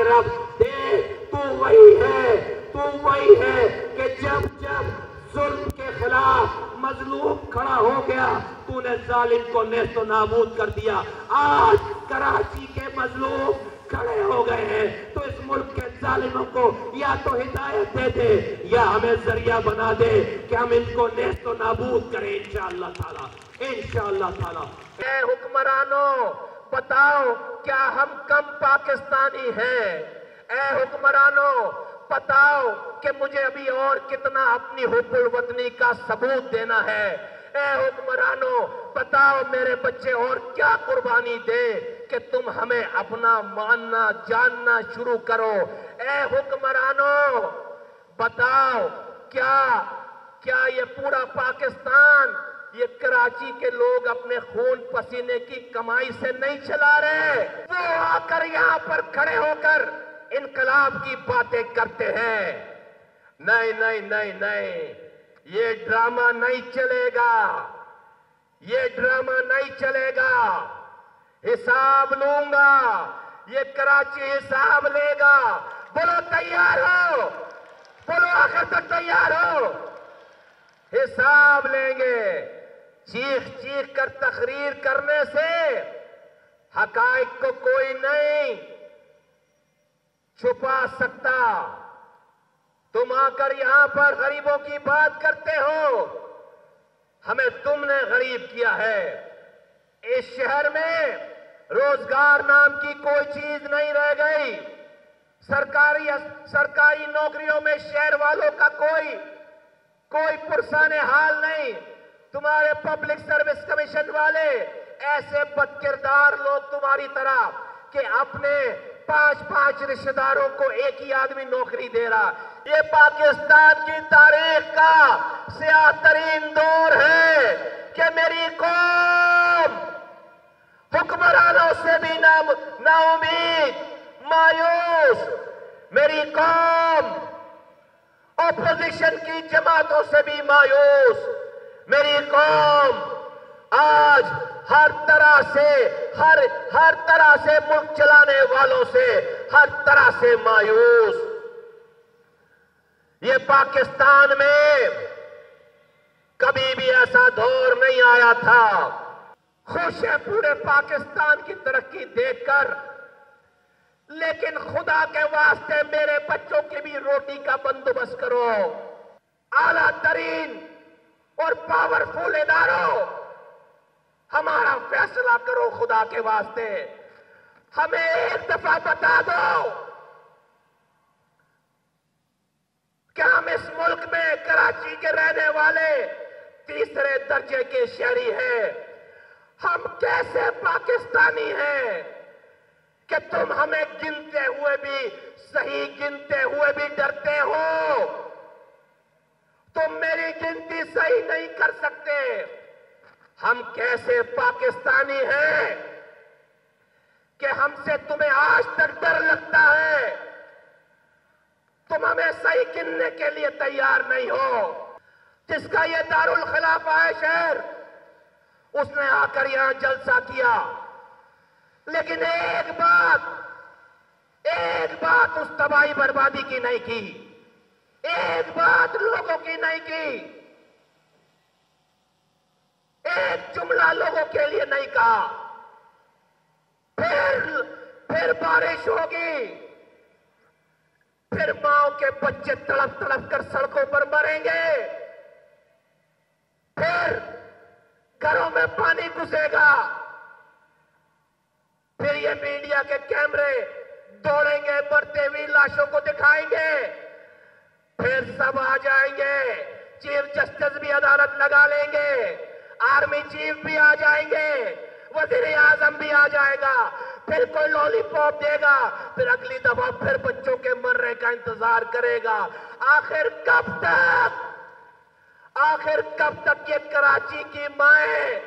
रब देख, तू वही है कि जब जब जुल्म के खिलाफ मजलूम खड़ा हो गया, तूने जालिम को नेस्तो नाबूद कर दिया। आज कराची के मजलूम खड़े हो गए हैं, तो इस मुल्क के जालिमों को या तो हिदायत दे दे या हमें जरिया बना दे कि हम इनको नेस्तो नाबूद करें इंशाअल्लाह ताला, इंशाअल्लाह ताला। ए हुक्मरानों, बताओ क्या हम कम पाकिस्तानी हैं? ए हुक्मरानों, बताओ कि मुझे अभी और कितना अपनी हुब्बुल वतनी का सबूत देना है? ए हुक्मरानों, बताओ मेरे बच्चे और क्या कुर्बानी दे कि तुम हमें अपना मानना जानना शुरू करो? ए हुक्मरानों, बताओ क्या क्या ये पूरा पाकिस्तान, ये कराची के लोग अपने खून पसीने की कमाई से नहीं चला रहे? वो आकर यहां पर खड़े होकर इनकलाब की बातें करते हैं। नहीं नहीं नहीं नहीं, ये ड्रामा नहीं चलेगा, ये ड्रामा नहीं चलेगा। हिसाब लूंगा, ये कराची हिसाब लेगा। बोलो तैयार हो? बोलो आखिर तक तैयार हो? हिसाब लेंगे। चीख चीख कर तकरीर करने से हकाइक को कोई नहीं छुपा सकता। तुम आकर यहां पर गरीबों की बात करते हो, हमें तुमने गरीब किया है। इस शहर में रोजगार नाम की कोई चीज नहीं रह गई। सरकारी नौकरियों में शहर वालों का कोई पुरसाने हाल नहीं। तुम्हारे पब्लिक सर्विस कमीशन वाले ऐसे बदकिरदार लोग तुम्हारी तरह कि अपने 5-5 रिश्तेदारों को एक ही आदमी नौकरी दे रहा। ये पाकिस्तान की तारीख का स्याह तरीन दौर है कि मेरी कौम हुक्मरानों से भी नाउमीद, मायूस, मेरी कौम ऑपोजिशन की जमातों से भी मायूस, मेरी कौम आज हर तरह से मुल्क चलाने वालों से हर तरह से मायूस। ये पाकिस्तान में कभी भी ऐसा दौर नहीं आया था। खुश है पूरे पाकिस्तान की तरक्की देखकर, लेकिन खुदा के वास्ते मेरे बच्चों की भी रोटी का बंदोबस्त करो। आला तरीन और पावरफुल इदारों, हमारा फैसला करो खुदा के वास्ते। हमें एक दफा बता दो कि हम इस मुल्क में कराची के रहने वाले तीसरे दर्जे के शहरी हैं। हम कैसे पाकिस्तानी हैं कि तुम हमें गिनते हुए भी, सही गिनते हुए भी डरते हो? तुम मेरी गिनती सही नहीं कर सकते। हम कैसे पाकिस्तानी हैं कि हमसे तुम्हें आज तक डर लगता है? तुम हमें सही गिनने के लिए तैयार नहीं हो। जिसका ये दारुल खिलाफा है शहर, उसने आकर यहां जलसा किया, लेकिन एक बात उस तबाही बर्बादी की नहीं की, एक बात लोगों की नहीं की, एक जुमला लोगों के लिए नहीं कहा। फिर बारिश होगी, फिर माओ के बच्चे तड़प तड़प कर सड़कों पर मरेंगे, फिर घरों में पानी घुसेगा, फिर ये मीडिया के कैमरे दौड़ेंगे, मरते हुई लाशों को दिखाएंगे, फिर सब आ जाएंगे, चीफ जस्टिस भी अदालत लगा लेंगे, आर्मी चीफ भी आ जाएंगे, वजीर आजम भी आ जाएगा, फिर कोई लॉलीपॉप देगा, फिर अगली दफा फिर बच्चों के मरने का इंतजार करेगा। आखिर कब तक ये कराची की माएं,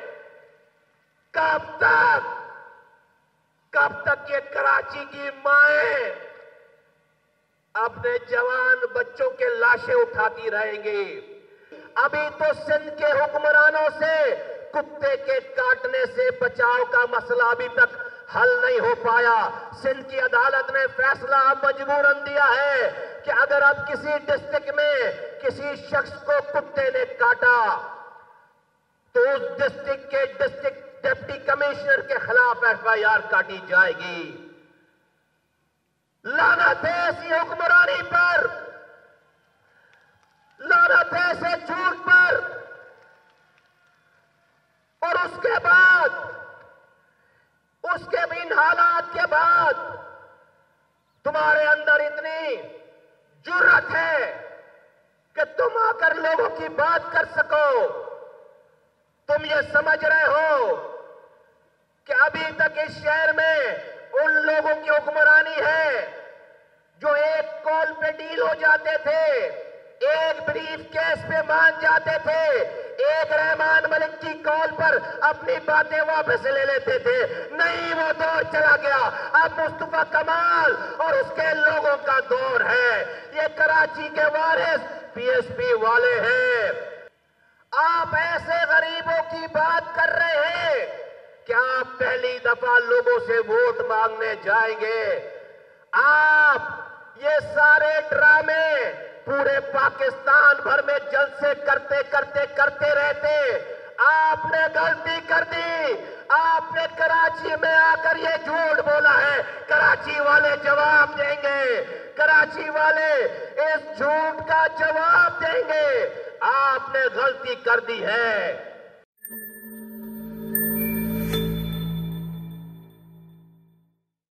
कब तक ये कराची की माएं अपने जवान बच्चों के लाशें उठाती रहेंगी? अभी तो सिंध के हुक्मरानों से कुत्ते के काटने से बचाव का मसला अभी तक हल नहीं हो पाया। सिंध की अदालत ने फैसला मजबूरन दिया है कि अगर अब किसी डिस्ट्रिक्ट में किसी शख्स को कुत्ते ने काटा तो उस डिस्ट्रिक्ट के डिस्ट्रिक्ट डिप्टी कमिश्नर के खिलाफ एफआईआर काटी जाएगी। लानत है ऐसी हुक्मरानी पर, लानत है ऐसे झूठ पर। और उसके बाद, उसके भी इन हालात के बाद तुम्हारे अंदर इतनी जुर्रत है कि तुम आकर लोगों की बात कर सको। तुम ये समझ रहे हो कि अभी तक इस शहर में उन लोगों की हुक्मरानी है जो एक कॉल पे डील हो जाते थे, एक ब्रीफ केस पे मान जाते थे, एक रहमान मलिक की कॉल पर अपनी बातें वापस ले लेते थे। नहीं, वो दौर चला गया। अब मुस्तफा कमाल और उसके लोगों का दौर है। ये कराची के वारिस पीएसपी वाले हैं। आप ऐसे गरीबों की बात कर रहे हैं कि आप पहली दफा लोगों से वोट मांगने जाएंगे। आप ये सारे ड्रामे पूरे पाकिस्तान भर में जलसे करते करते करते रहते। आपने गलती कर दी। आपने कराची में आकर ये झूठ बोला है। कराची वाले जवाब देंगे, कराची वाले इस झूठ का जवाब देंगे। आपने गलती कर दी है।